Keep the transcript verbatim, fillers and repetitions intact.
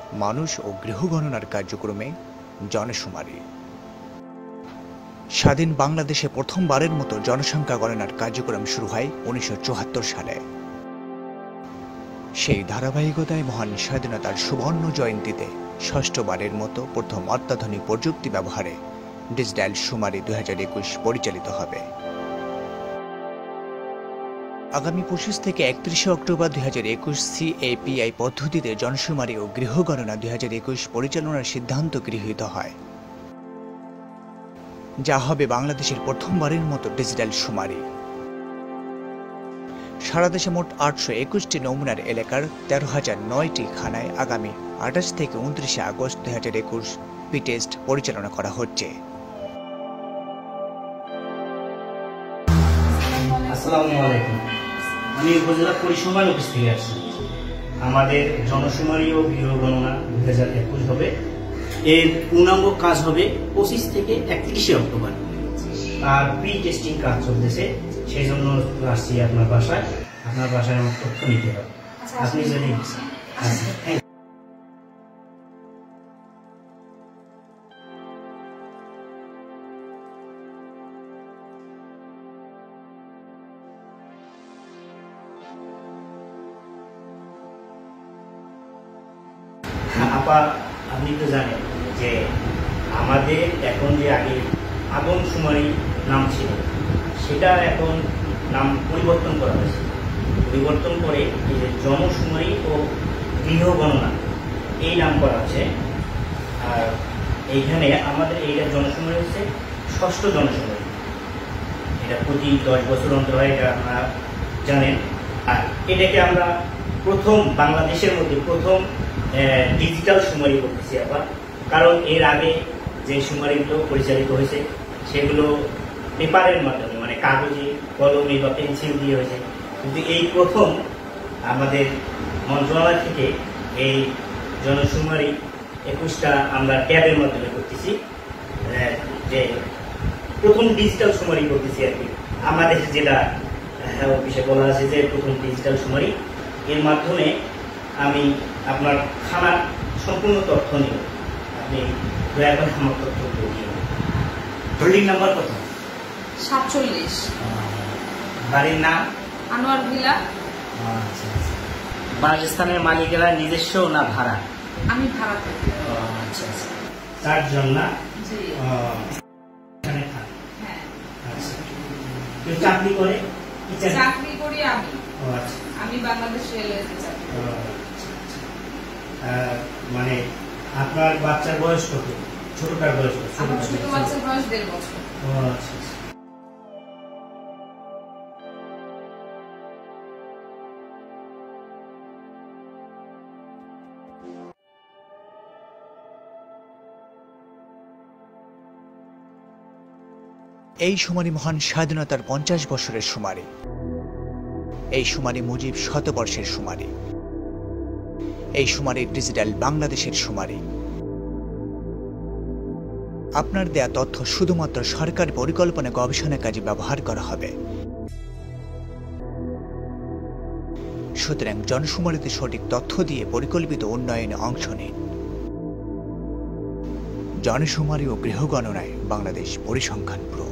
মানুষ ও গৃহগণনার কার্যক্রমে জনশুমারি। স্বাধীন বাংলাদেশে প্রথমবারের মতো জনসংখ্যা গণনার কার্যক্রম শুরু হয় উনিশশো চুয়াত্তর সালে। সেই ধারাবাহিকতায় মহান স্বাধীনতার সুবর্ণ জয়ন্তীতে ষষ্ঠবারের মতো প্রথম অত্যাধুনিক প্রযুক্তি ব্যবহারে ডিজিটাল শুমারি দুই হাজার একুশ পরিচালিত হবে। আগামী পঁচিশ থেকে একত্রিশে অক্টোবর দুই হাজার একুশ সিএপিআই পদ্ধতিতে জনশুমারি ও গৃহগণনা দুই হাজার একুশ পরিচালনার সিদ্ধান্ত গৃহীত হয়, যা হবে বাংলাদেশের প্রথমবারের মতো ডিজিটাল শুমারি। সারা দেশে মোট আটশো একুশটি নমুনার এলাকার তেরো হাজার নয়টি খানায় আগামী আঠাশ থেকে উনত্রিশে আগস্ট দুই হাজার একুশ পি টেস্ট পরিচালনা করা হচ্ছে। আসসালামু আলাইকুম। আমি উপজেলা পরিসংখ্যান অফিস থেকে আসছি। আমাদের জনশুমারি ও গৃহগণনা দুই হাজার একুশ হবে। এর পূর্ণাঙ্গ কাজ হবে পঁচিশ থেকে একত্রিশে অক্টোবর। আর প্রি টেস্টিং কাজ চলতেছে, সেই জন্য আসছি আপনার বাসায়। আপনার বাসায় আমার তথ্য নিতে হবে। আপনি যদি আপা, আপনি তো জানেন যে আমাদের এখন যে আগে আদমশুমারি নাম ছিল, সেটা এখন নাম পরিবর্তন করা হয়েছে। পরিবর্তন করে এই যে জনশুমারি ও গৃহগণনা এই নাম করা হচ্ছে। আর এইখানে আমাদের এইটা জনশুমারি হচ্ছে ষষ্ঠ জনশুমারি। এটা প্রতি দশ বছর অন্তর হয়, এটা আপনারা জানেন। আর এটাকে আমরা প্রথম বাংলাদেশের মধ্যে প্রথম ডিজিটাল শুমারি করতেছি আবার। কারণ এর আগে যে শুমারিগুলো পরিচালিত হয়েছে সেগুলো পেপারের মাধ্যমে, মানে কাগজে কলমে বা পেন্সিল দিয়ে হয়েছে। কিন্তু এই প্রথম আমাদের মন্ত্রণালয় থেকে এই জনশুমারি একুশটা আমরা ট্যাবের মাধ্যমে করতেছি, যে প্রথম ডিজিটাল শুমারি করতেছি আর কি। আমাদের যেটা অফিসে বলা আছে যে প্রথম ডিজিটাল শুমারি, এর মাধ্যমে আমি আপনার খানার সম্পূর্ণ তথ্য নিব। আপনি দয়া করে আমার তথ্য দিয়ে। হোল্ডিং নাম্বার কত? সাতচল্লিশ। বাড়ির নাম? আনোয়ার ভিলা। আচ্ছা আচ্ছা। বাসস্থানের মালিকেরা নিজস্ব না ভাড়া? আমি ভাড়া থাকি। আচ্ছা আচ্ছা। চারজন না? জি। এখানে থাকে? হ্যাঁ। আচ্ছা। কেউ চাকরি করে? চাকরি করি আমি। ও আচ্ছা। আমি বাংলাদেশ রেলওয়েতে চাকরি করি। মানে আপনার বাচ্চার বয়স কত? ছোটটার বয়স কত? আমার ছোট বাচ্চার বয়স দেড় বছর। ও আচ্ছা। এই শুমারি মহান স্বাধীনতার পঞ্চাশ বছরের শুমারি। এই শুমারি মুজিব শতবর্ষের শুমারি। এই শুমারি ডিজিটাল বাংলাদেশের শুমারি। আপনার দেয়া তথ্য শুধুমাত্র সরকারি পরিকল্পনা গবেষণা কাজে ব্যবহার করা হবে। সুতরাং জনশুমারিতে সঠিক তথ্য দিয়ে পরিকল্পিত উন্নয়নে অংশ নিন। জনশুমারি ও গৃহগণনায় বাংলাদেশ পরিসংখ্যান ব্যুরো।